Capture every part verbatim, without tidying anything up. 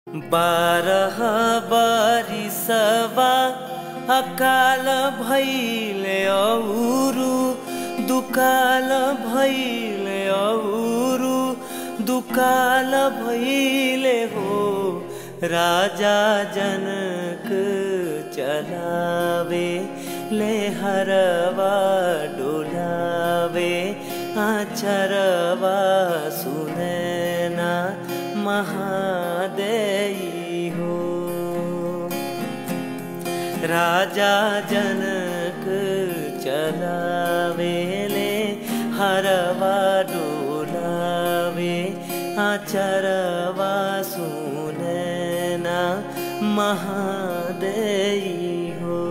बारह बरिसवा अकाल भैले औरु दुकाल भैले औरु दुकाल भैले हो। राजा जनक चलावे ले हरवा डोलावे आचरवा सुनैना महादेई हो। राजा जनक चलावे ले हरवा डोलावे आचरवा सुनैना महादेई हो।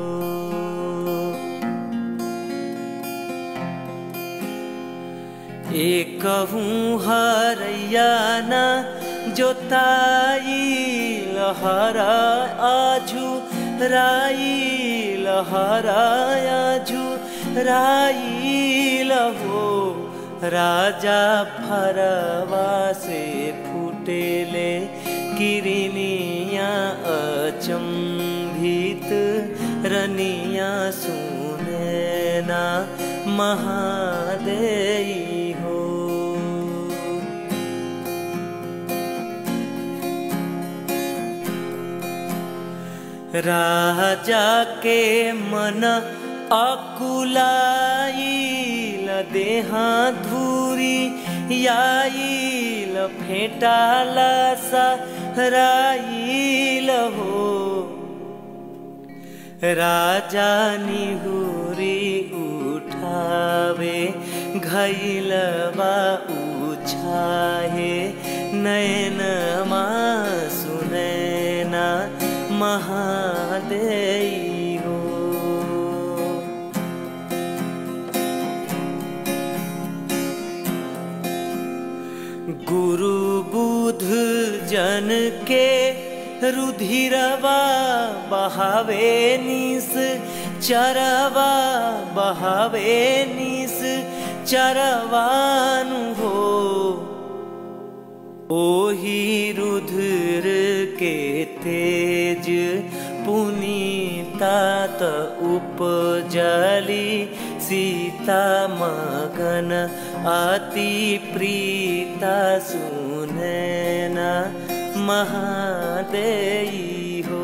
एक हरैया ना जोताई लहरा आजू राई लहरा आजू राई लहो। राजा फरवा से फूटेले किरनिया अचंभित रनिया सुनैना महादेई हो। राजा के मन अकुलाइल देहा धूरी याइल फेंटाला सहराइल हो। राजा निहुरी उठावे घैलवा उछाहे नैनमा सुनैना महादेई हो। गुरु बुध जन के रुधिरवा बहावे निस चरवा बहावे निस चरवानु हो। ओही रुधिर के तेज पुनीतात उपजली सीता मगन अति प्रीता सुनैना महादेई हो।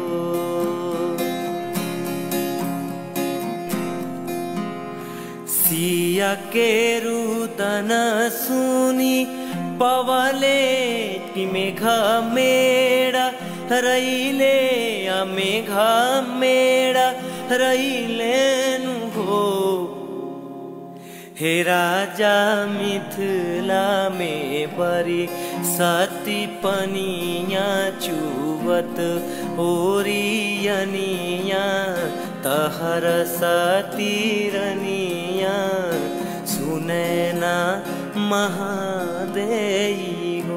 सिया के रुदन सुनी पवले कि मेघ मेड़ा रईले मेघ मेड़ा रईले नु हो। हे राजा मिथिला में बरी सती पनिया चुवत ओरियनिया तहर सती रनिया सुनैना महादेई हो।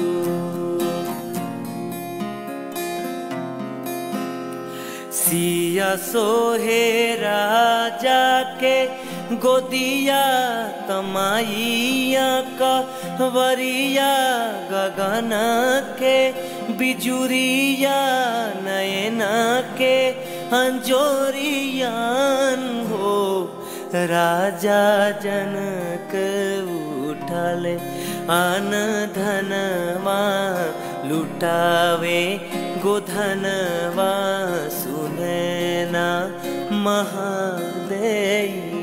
सिया सोहे राजा के गोदिया तमाइया का वरिया गगन के बिजुरिया नयना के अंजोरियान हो। राजा जनक उठले अन धनवा लुटावे गोधनवा सुनैना महादेई।